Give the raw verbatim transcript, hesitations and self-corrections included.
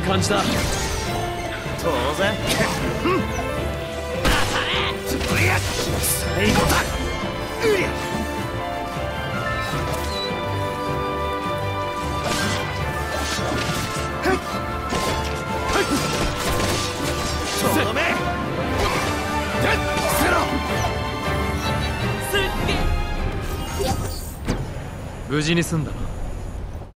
感じだ。 当然。最後だ。うりゃ。とどめ。 無事に済んだな。